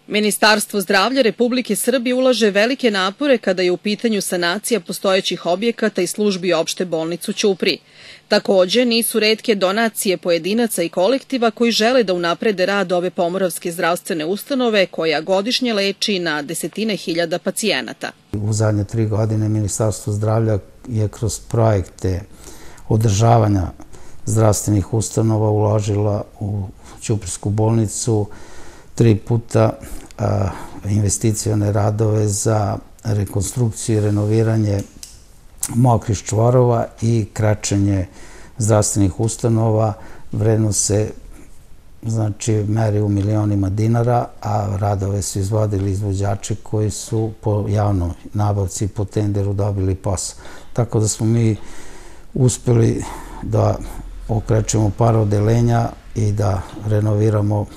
Ministarstvo zdravlja Republike Srbije ulaže velike napore kada je u pitanju sanacija postojećih objekata i službi opšte bolnice u Ćupriji. Takođe, nisu retke donacije pojedinaca i kolektiva koji žele da unaprede rad ove pomoravske zdravstvene ustanove koja godišnje leči na desetine hiljada pacijenata. U zadnje 3 godine Ministarstvo zdravlja je kroz projekte održavanja zdravstvenih ustanova uložila u Ćuprijsku bolnicu 3 puta investicione radove za rekonstrukciju i renoviranje mokrih čvorova i krečenje zdravstvenih ustanova. Vrednost se meri u milionima dinara, a radove su izvodili izvođači koji su po javnoj nabavci po tenderu dobili posao. Tako da smo mi uspeli da okrećemo par odelenja i da renoviramo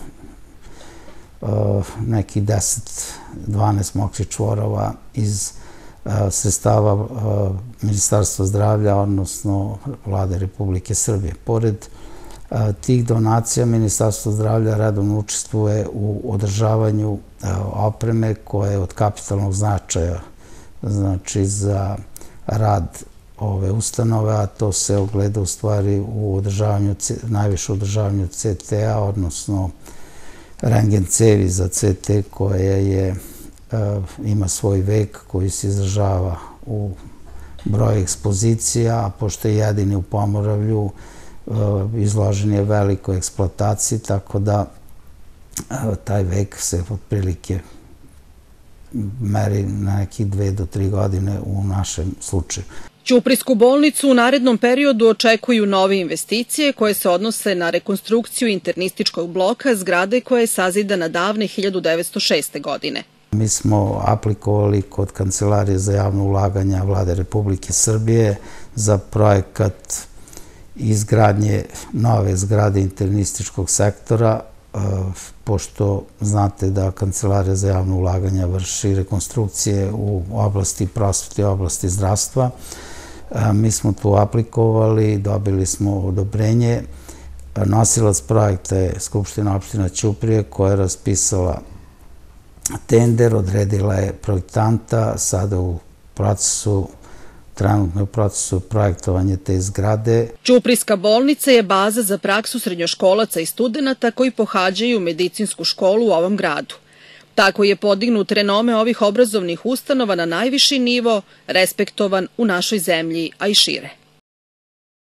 neki 10-12 mokrih čvorova iz sredstava Ministarstva zdravlja, odnosno Vlade Republike Srbije. Pored tih donacija, Ministarstvo zdravlja redovno učestvuje u održavanju opreme koja je od kapitalnog značaja za rad ove ustanove, a to se ogleda u stvari u najviše održavanju CT-a, odnosno rentgen cevi za CT koja ima svoj vek koji se izražava u broju ekspozicija, a pošto je jedini u Pomoravlju, izložen je velikoj eksploataciji, tako da taj vek se otprilike meri na nekih 2 do 3 godine u našem slučaju. Ćuprijsku bolnicu u narednom periodu očekuju nove investicije koje se odnose na rekonstrukciju internističkog bloka zgrade koja je sazidana davne 1906. godine. Mi smo aplikovali kod Kancelarije za javno ulaganja Vlade Republike Srbije za projekat izgradnje nove zgrade internističkog sektora, pošto znate da Kancelarija za javno ulaganja vrši rekonstrukcije u oblasti prosvete i oblasti zdravstva. Mi smo tu aplikovali, dobili smo odobrenje. Nosilac projekta je Skupština opština Ćuprije koja je raspisala tender, odredila je projektanta, sada trenutno je u procesu projektovanja te zgrade. Ćuprijska bolnica je baza za praksu srednjoškolaca i studenata koji pohađaju medicinsku školu u ovom gradu. Tako je podignut renome ovih obrazovnih ustanova na najviši nivo, respektovan u našoj zemlji, a i šire.